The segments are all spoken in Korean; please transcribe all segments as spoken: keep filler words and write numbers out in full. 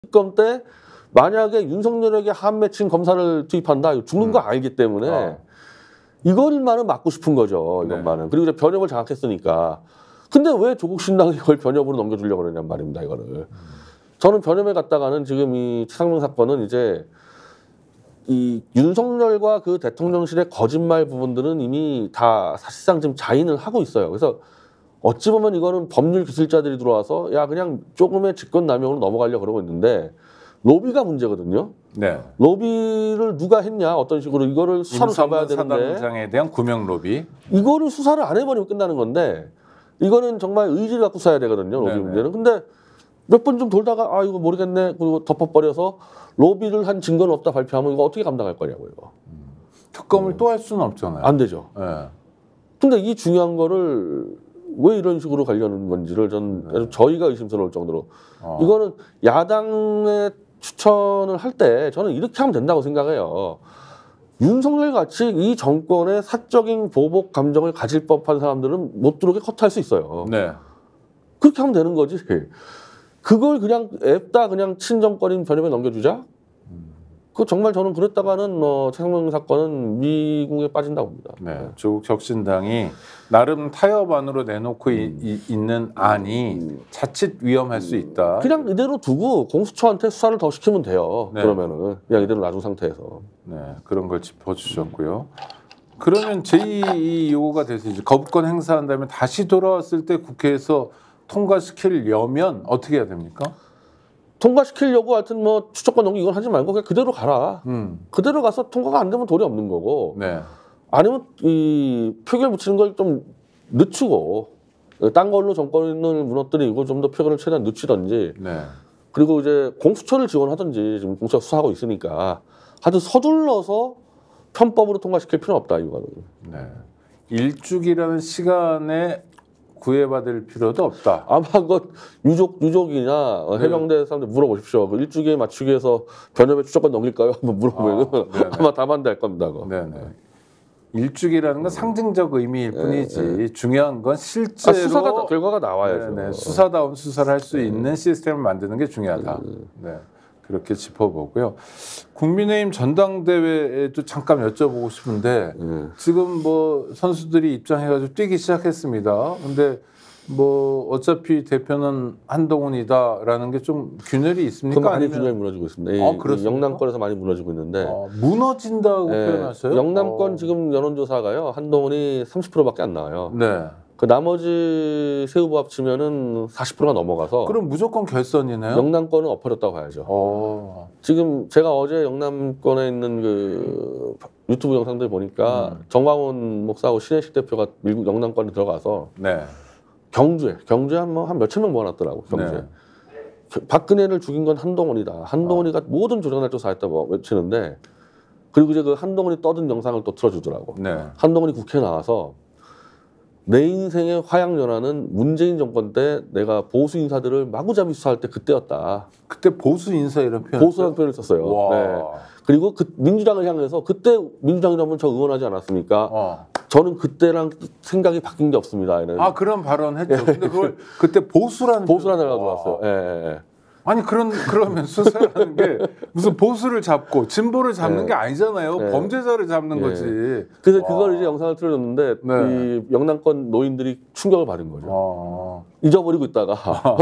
특검 때 만약에 윤석열에게 한 맺힌 검사를 투입한다, 이거 죽는 거 음. 알기 때문에 어. 이것만은 막고 싶은 거죠. 이것만은. 네. 그리고 이제 변협을 장악했으니까. 근데 왜 조국 신당이 이걸 변협으로 넘겨주려고 그러냔 말입니다. 이거를. 음. 저는 변협에 갔다가는 지금 이 최상병 사건은 이제 이 윤석열과 그 대통령실의 거짓말 부분들은 이미 다 사실상 지금 자인을 하고 있어요. 그래서 어찌 보면 이거는 법률 기술자들이 들어와서 야 그냥 조금의 직권남용으로 넘어가려고 그러고 있는데 로비가 문제거든요. 네. 로비를 누가 했냐, 어떤 식으로 이거를 수사로 잡아야 되는데 사단장에 대한 구명 로비. 이거를 수사를 안 해버리면 끝나는 건데 이거는 정말 의지를 갖고 써야 되거든요. 로비 네네. 문제는. 근데 몇 번 좀 돌다가 아 이거 모르겠네 그리고 덮어버려서 로비를 한 증거는 없다 발표하면 이거 어떻게 감당할 거냐고 이거. 음. 특검을 음. 또 할 수는 없잖아요. 안 되죠. 네. 근데 이 중요한 거를 왜 이런 식으로 가려는 건지를 전 네. 저희가 의심스러울 정도로 어. 이거는 야당의 추천을 할 때 저는 이렇게 하면 된다고 생각해요. 윤석열 같이 이 정권의 사적인 보복 감정을 가질 법한 사람들은 못 들어오게 커트할 수 있어요. 네. 그렇게 하면 되는 거지. 그걸 그냥 앱다 그냥 친정권인 변협에 넘겨주자? 음. 그 정말 저는 그랬다가는 뭐 최상병 사건은 미궁에 빠진다고 봅니다. 네, 조국 혁신당이 나름 타협 안으로 내놓고 음. 이, 이, 있는 안이 음. 자칫 위험할 음. 수 있다. 그냥 이대로 두고 공수처한테 수사를 더 시키면 돼요. 네. 그러면은 그냥 이대로 놔둔 상태에서. 네, 그런 걸 짚어주셨고요. 그러면 제이 요구가 돼서 이제 거부권 행사한다면 다시 돌아왔을 때 국회에서 통과시키려면 어떻게 해야 됩니까? 통과시키려고 하여튼 뭐 추천권 넘기 이건 하지 말고 그냥 그대로 가라. 음. 그대로 가서 통과가 안 되면 도리 없는 거고. 네. 아니면 이 표결 붙이는 걸 좀 늦추고 딴 걸로 정권을 무너뜨리고 좀 더 표결을 최대한 늦추든지. 네. 그리고 이제 공수처를 지원하든지 지금 공수처 수사하고 있으니까 하여튼 서둘러서 편법으로 통과시킬 필요는 없다 이거는. 네. 일주기라는 시간에 구애받을 필요도 없다. 아마 그 유족 유족이나 네. 해병대 사람들 물어보십시오. 그 일주기에 맞추기 위해서 변협에 추천권 넘길까요? 한번 물어보면 아, 아마 다 반대할 겁니다. 그거. 네네. 일주기라는 건 상징적 의미일 뿐이지 네네. 중요한 건 실제로 아, 수사가 결과가 나와야죠. 네네. 수사다운 수사를 할 수 네. 있는 시스템을 만드는 게 중요하다. 네. 네. 그렇게 짚어보고요. 국민의힘 전당대회에도 잠깐 여쭤보고 싶은데 네. 지금 뭐 선수들이 입장해가지고 뛰기 시작했습니다. 근데 뭐 어차피 대표는 한동훈이다라는 게 좀 균열이 있습니까? 많이 아니면... 균열이 무너지고 있습니다. 아, 영남권에서 많이 무너지고 있는데 아, 무너진다고 네. 표현하세요? 영남권 어. 지금 여론조사가요. 한동훈이 삼십 퍼센트밖에 안 나와요. 네. 그 나머지 세 후보 합치면은 사십 퍼센트가 넘어가서 그럼 무조건 결선이네요. 영남권은 엎어졌다고 봐야죠. 오. 지금 제가 어제 영남권에 있는 그 유튜브 영상들 보니까 음. 정광훈 목사하고 신혜식 대표가 미국 영남권에 들어가서 네. 경주에 경주에 한 뭐 한 몇천 명 모아놨더라고. 경주에 네. 박근혜를 죽인 건 한동훈이다. 한동훈이가 어. 모든 조작날 조사했다고 외치는데 그리고 이제 그 한동훈이 떠든 영상을 또 틀어주더라고. 네. 한동훈이 국회에 나와서 내 인생의 화양연화는 문재인 정권 때 내가 보수 인사들을 마구잡이 수사할 때 그때였다. 그때 보수 인사 이런 표현 보수라는 표현을 썼어요. 네. 그리고 그 민주당을 향해서 그때 민주당이라면 저 응원하지 않았습니까? 어. 저는 그때랑 생각이 바뀐 게 없습니다. 이런. 아 그런 발언 했죠. 근데 그걸 그때 보수라는 보수라는 애가 들어왔어요. 예, 예. 아니 그런 그러면 수사라는 게 무슨 보수를 잡고 진보를 잡는 네. 게 아니잖아요. 네. 범죄자를 잡는 네. 거지. 그래서 와. 그걸 이제 영상을 틀어줬는데 네. 이 영남권 노인들이 충격을 받은 거죠. 와. 잊어버리고 있다가.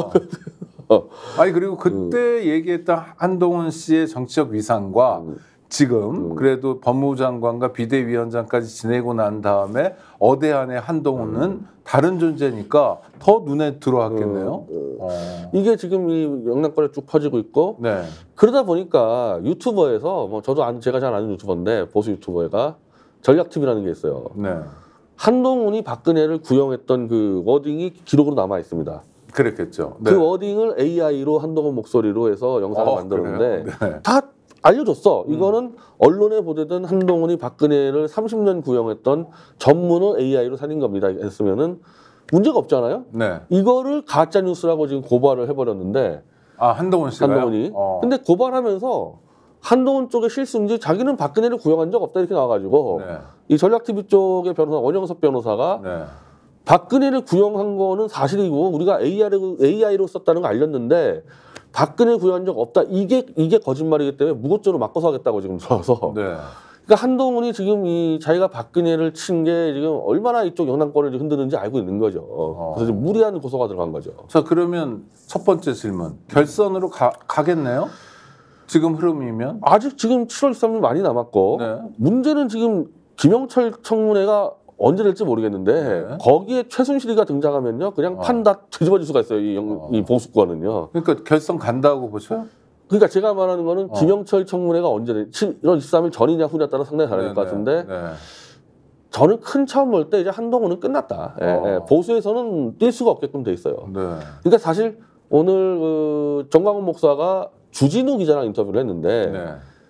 아니 그리고 그때 음. 얘기했던 한동훈 씨의 정치적 위상과 음. 지금 음. 그래도 법무부 장관과 비대위원장까지 지내고 난 다음에 어대한의 한동훈은 음. 다른 존재니까 더 눈에 들어왔겠네요. 음. 어. 이게 지금 이 영남권에 쭉 퍼지고 있고 네. 그러다 보니까 유튜버에서 뭐 저도 아는 제가 잘 아는 유튜버인데 보수 유튜버가 전략팀이라는 게 있어요. 네. 한동훈이 박근혜를 구형했던 그 워딩이 기록으로 남아 있습니다. 그랬겠죠. 네. 그 워딩을 에이아이로 한동훈 목소리로 해서 영상을 어, 만들었는데 네. 다 알려줬어. 음. 이거는 언론에 보도된 한동훈이 박근혜를 삼십 년 구형했던 전문을 에이아이로 살린 겁니다. 했으면은 문제가 없잖아요. 네. 이거를 가짜 뉴스라고 지금 고발을 해버렸는데. 아 한동훈 씨가요? 한동훈이. 어. 근데 고발하면서 한동훈 쪽의 실수인지 자기는 박근혜를 구형한 적 없다 이렇게 나와가지고 네. 이 전략티비 쪽의 변호사 원영섭 변호사가 네. 박근혜를 구형한 거는 사실이고 우리가 에이아이로, 에이아이로 썼다는 거 알렸는데. 박근혜 구현한 적 없다. 이게 이게 거짓말이기 때문에 무고죄로 바꿔서 하겠다고 지금 들어서. 네. 그러니까 한동훈이 지금 이 자기가 박근혜를 친 게 지금 얼마나 이쪽 영향권을 흔드는지 알고 있는 거죠. 어. 그래서 지금 무리한 고소가 들어간 거죠. 자, 그러면 첫 번째 질문. 결선으로 가, 가겠네요? 지금 흐름이면? 아직 지금 칠월 십삼일 많이 남았고 네. 문제는 지금 김영철 청문회가 언제 될지 모르겠는데 네. 거기에 최순실이가 등장하면요. 그냥 어. 판 다 뒤집어질 수가 있어요. 이, 영, 어. 이 보수권은요. 그러니까 결선 간다고 보셔요? 그러니까 제가 말하는 거는 어. 김영철 청문회가 언제 돼? 칠월 십삼일 전이냐 후냐에 따라 상당히 다를 네, 것 네, 같은데 네. 저는 큰 차원 볼 때 이제 한동훈은 끝났다. 예, 어. 예. 보수에서는 뛸 수가 없게끔 돼 있어요. 네. 그러니까 사실 오늘 그 정광훈 목사가 주진우 기자랑 인터뷰를 했는데 네.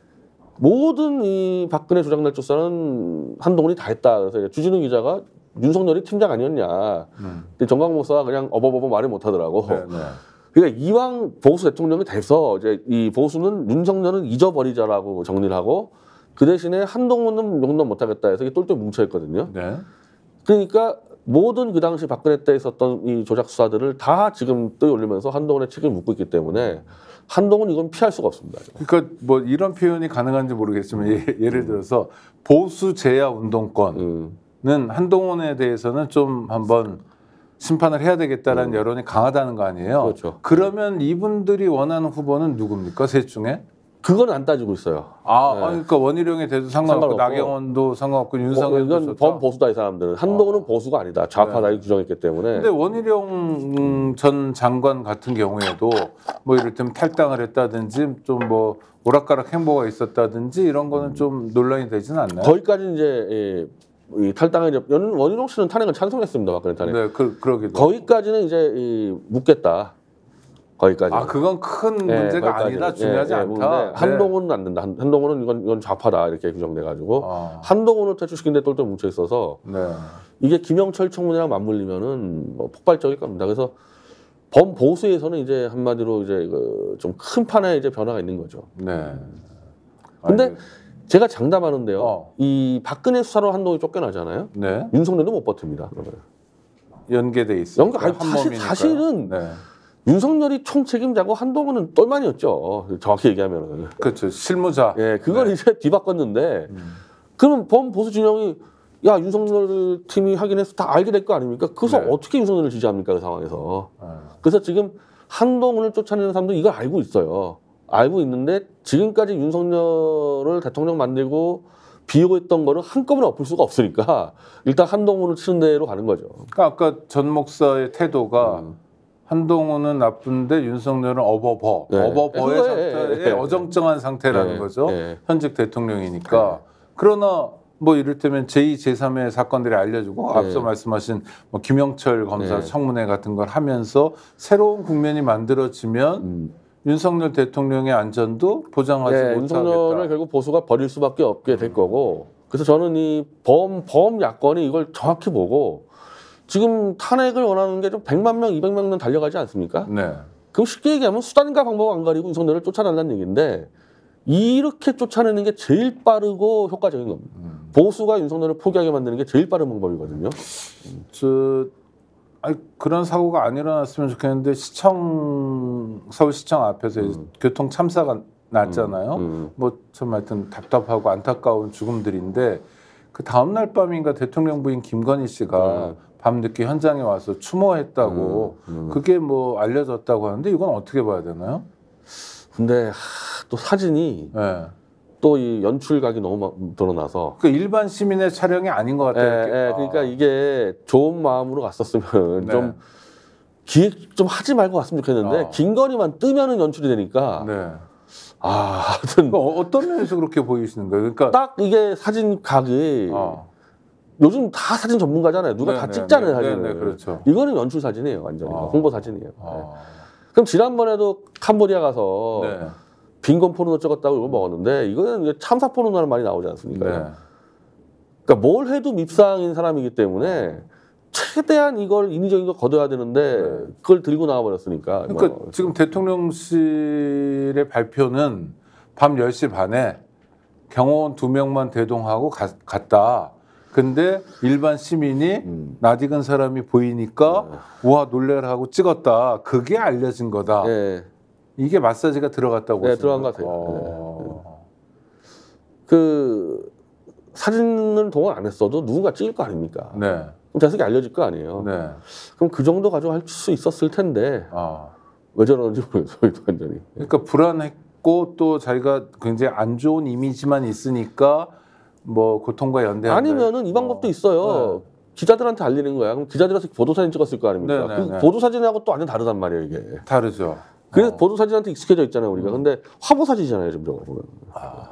모든 이 박근혜 조작날 조사는 한동훈이 다 했다. 그래서 이제 주진우 기자가 윤석열이 팀장 아니었냐. 음. 근데 정광훈 목사가 그냥 어버버버 말을 못 하더라고. 네, 네. 그러니까 이왕 보수 대통령이 돼서 이제 이 보수는 윤석열은 잊어버리자라고 정리를 하고 그 대신에 한동훈은 용납 못하겠다 해서 이게 똘똘 뭉쳐있거든요. 네. 그러니까 모든 그 당시 박근혜 때 있었던 이 조작 수사들을 다 지금 떠올리면서 한동훈의 책임을 묻고 있기 때문에 한동훈 이건 피할 수가 없습니다. 그러니까 뭐 이런 표현이 가능한지 모르겠지만 예, 예를 들어서 보수 제야 운동권은 음. 한동훈에 대해서는 좀 한번 심판을 해야 되겠다라는 음. 여론이 강하다는 거 아니에요? 그렇죠. 그러면 이분들이 원하는 후보는 누굽니까? 셋 중에? 그건 안 따지고 있어요. 아, 네. 아, 그러니까 원희룡에 대해도 상관없고, 상관없고. 나경원도 상관없고 어, 윤석열도 이건 좋다. 범보수다 이 사람들은. 한동훈은 어. 보수가 아니다. 좌파다 이 규정했기 때문에. 근데 원희룡 음, 전 장관 같은 경우에도 뭐 이를테면 탈당을 했다든지 좀 뭐 오락가락 행보가 있었다든지 이런 거는 좀 논란이 되지는 않나요? 거기까지 이제 예, 이 탈당에 이제 연- 원희룡 씨는 탄핵을 찬성했습니다. 박근혜 탄핵. 네, 그, 그러기도. 거기까지는 이제 이 묻겠다. 거기까지. 아, 그건 큰 문제가 아니라 중요하지 않다. 네. 한동훈은 안 된다. 한, 한동훈은 이건, 이건 좌파다 이렇게 규정돼가지고 아, 한동훈을 퇴출시키는데 똘똘 뭉쳐 있어서 네. 이게 김영철 청문회랑 맞물리면은 뭐 폭발적일 겁니다. 그래서 범보수에서는 이제 한마디로 이제 그 좀 큰 판에 이제 변화가 있는 거죠. 네. 근데 아니, 제가 장담하는데요. 어. 이 박근혜 수사로 한동훈이 쫓겨나잖아요. 네. 윤석열도 못 버팁니다. 그러면. 연계돼 있어요. 연계- 아니, 사실- 사실은 네. 윤석열이 총책임자고 한동훈은 똘만이었죠. 정확히 얘기하면은. 그렇죠. 실무자. 예, 그걸 네. 이제 뒤바꿨는데 음. 그러면 범보수 진영이 야 윤석열 팀이 하긴 해서 다 알게 될 거 아닙니까? 그래서 네. 어떻게 윤석열을 지지합니까 그 상황에서? 아, 그래서 지금 한동훈을 쫓아내는 사람도 이걸 알고 있어요. 알고 있는데 지금까지 윤석열을 대통령 만들고 비호했던 거를 한꺼번에 엎을 수가 없으니까 일단 한동훈을 치는 데로 가는 거죠. 그러니까 아까 전 목사의 태도가 음. 한동훈은 나쁜데 윤석열은 어버버, 네. 어버버의 그거에- 상태에 네. 어정쩡한 상태라는 네. 거죠. 네. 현직 대통령이니까. 그러나 뭐 이를테면 제이, 제삼의 사건들이 알려주고 네. 앞서 말씀하신 뭐 김영철 검사 네. 청문회 같은 걸 하면서 새로운 국면이 만들어지면 음. 윤석열 대통령의 안전도 보장하지 네, 윤석열을 못하겠다. 결국 보수가 버릴 수밖에 없게 될 거고. 그래서 저는 이 범, 범 야권이 이걸 정확히 보고 지금 탄핵을 원하는 게 좀 백만 명, 이백만 명 달려가지 않습니까? 네. 그럼 쉽게 얘기하면 수단과 방법 안 가리고 윤석열을 쫓아달라는 얘기인데 이렇게 쫓아내는 게 제일 빠르고 효과적인 겁니다. 음. 보수가 윤석열을 포기하게 만드는 게 제일 빠른 방법이거든요. 저 아니, 그런 사고가 안 일어났으면 좋겠는데 시청 서울시청 앞에서 음. 교통 참사가 났잖아요. 음. 뭐 참 하여튼 답답하고 안타까운 죽음들인데 그 다음 날 밤인가 대통령 부인 김건희 씨가 음. 밤늦게 현장에 와서 추모했다고 음. 음. 그게 뭐 알려졌다고 하는데 이건 어떻게 봐야 되나요? 근데 하, 또 사진이 네. 또 이 연출각이 너무 막 드러나서 그 일반 시민의 촬영이 아닌 것 예, 같아요. 예, 그러니까 이게 좋은 마음으로 갔었으면 네. 좀 기획 좀 하지 말고 갔으면 좋겠는데 어. 김건희만 뜨면은 연출이 되니까 네. 아 하여튼 그러니까 어- 어떤 면에서 그렇게 보이시는 거예요? 그러니까 딱 이게 사진 각이 어. 요즘 다 사진 전문가잖아요. 누가 네, 다 네, 찍잖아요 네, 사진을. 네, 네, 그렇죠. 이거는 연출 사진이에요 완전히 어. 홍보 사진이에요. 네. 어. 그럼 지난번에도 캄보디아 가서 네. 빈곤 포르노 찍었다고 이거 먹었는데 이거는 이제 참사 포르노라는 말이 나오지 않습니까? 네. 그러니까 뭘 해도 밉상인 사람이기 때문에 최대한 이걸 인위적인 걸 거둬야 되는데 네. 그걸 들고 나와버렸으니까. 그러니까 뭐. 지금 대통령실의 발표는 밤 열 시 반에 경호원 두 명만 대동하고 가, 갔다. 근데 일반 시민이 음. 낯익은 사람이 보이니까 우와 놀래라 하고 찍었다. 그게 알려진 거다. 예. 이게 마사지가 들어갔다고 네, 보시는 들어간 것 거예요? 같아요. 어. 그 사진을 동원 안 했어도 누군가 찍을 거 아닙니까? 네. 그럼 자세히 알려질 거 아니에요. 네. 그럼 그 정도 가지고 할 수 있었을 텐데 아. 왜 저러는지 모르겠어요. 저희도 완전히. 그러니까 불안했고 또 자기가 굉장히 안 좋은 이미지만 있으니까 뭐 고통과 연대 아니면은 이 방법도 어. 있어요. 네. 기자들한테 알리는 거야. 그럼 기자들한테 보도사진 찍었을 거 아닙니까? 네, 네, 그 네. 보도사진하고 또 완전 다르단 말이에요, 이게. 다르죠. 그래서 어. 보도사진한테 익숙해져 있잖아요, 우리가. 근데 화보사진이잖아요, 지금 저거 보면. 아.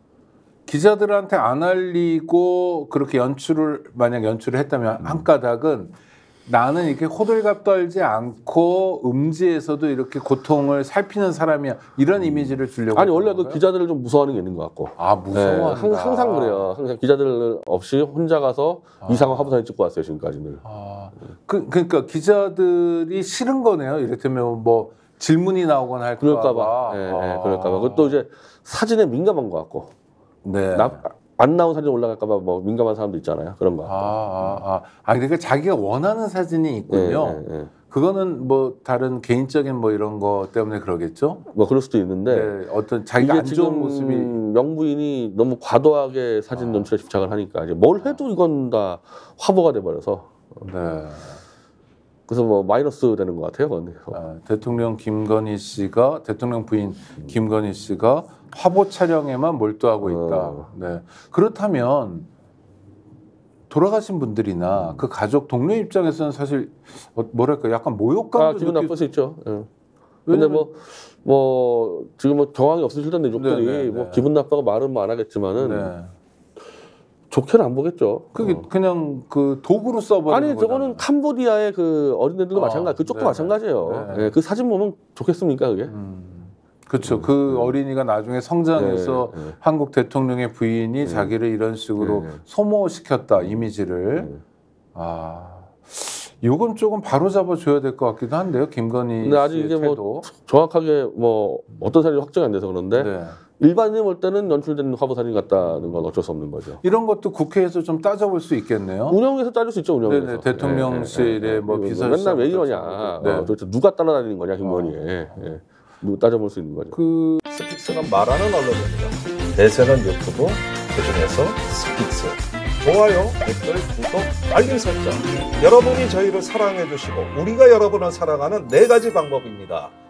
기자들한테 안 알리고 그렇게 연출을 만약 연출을 했다면 한 까닭은 나는 이렇게 호들갑 떨지 않고 음지에서도 이렇게 고통을 살피는 사람이야 이런 이미지를 주려고. 아니 원래 그 건가요? 기자들을 좀 무서워하는 게 있는 것 같고. 아 네, 무서워한다. 항- 항상 그래요. 항상 기자들 없이 혼자 가서 아. 이상한 화보사진 찍고 왔어요, 지금까지는. 아, 그, 그러니까 기자들이 싫은 거네요. 이를테면 뭐 질문이 나오거나 할까 그럴까 봐. 봐. 예, 아. 예, 그럴까 봐. 그것도 이제 사진에 민감한 것 같고. 네. 나, 안 나온 사진 올라갈까 봐 뭐 민감한 사람도 있잖아요. 그런 거. 아, 아, 아. 아, 그러니까 자기가 원하는 사진이 있군요. 예, 예, 예. 그거는 뭐 다른 개인적인 뭐 이런 거 때문에 그러겠죠? 뭐 그럴 수도 있는데 네, 어떤 자기가 이게 안 지금 좋은 모습이. 명부인이 너무 과도하게 사진 아. 연출에 집착을 하니까 이제 뭘 해도 이건 다 화보가 돼버려서 네. 그래서 뭐 마이너스 되는 것 같아요. 그건. 아, 대통령 김건희 씨가 대통령 부인 김건희 씨가 화보 촬영에만 몰두하고 있다. 어. 네. 그렇다면 돌아가신 분들이나 그 가족 동료 입장에서는 사실 어, 뭐랄까 약간 모욕감도 아, 기분 느낄 나쁠 수 있죠. 예. 근데 왜냐면- 뭐, 뭐, 지금 뭐 경황이 없으실 텐데, 유족들이 네, 네, 네. 뭐 기분 나빠고 말은 뭐 안 하겠지만은, 네. 좋게는 안 보겠죠. 그게 어. 그냥 그 도구로 써버리는 아니, 거잖아요. 저거는 캄보디아의 그 어린애들도 어, 마찬가지, 그쪽도 네네. 마찬가지예요. 네. 예, 그 사진 보면 좋겠습니까, 그게? 음. 그렇죠. 그 어린이가 나중에 성장해서 네, 네. 한국 대통령의 부인이 자기를 이런 식으로 네. 소모시켰다 이미지를. 네. 아, 요건 조금 바로 잡아줘야 될 것 같기도 한데요, 김건희 근데 아직 씨의 이게 뭐 태도. 정확하게 뭐 어떤 사진이 확정이 안 돼서 그런데, 네. 일반인이 볼 때는 연출된 화보 사진 같다는 건 어쩔 수 없는 거죠. 이런 것도 국회에서 좀 따져볼 수 있겠네요. 운영에서 따질 수 있죠, 운영에서. 네네, 대통령실에 뭐 비서실장 맨날 왜 같은 이러냐. 경우도. 네. 어, 도대체 누가 따라다니는 거냐, 김건희에. 예. 누구 따져볼 수 있는 거죠. 그 스픽스가 말하는 언론입니다. 대세는 유튜브, 그중에서 스픽스. 좋아요, 댓글, 구독, 알림 설정. 여러분이 저희를 사랑해 주시고 우리가 여러분을 사랑하는 네 가지 방법입니다.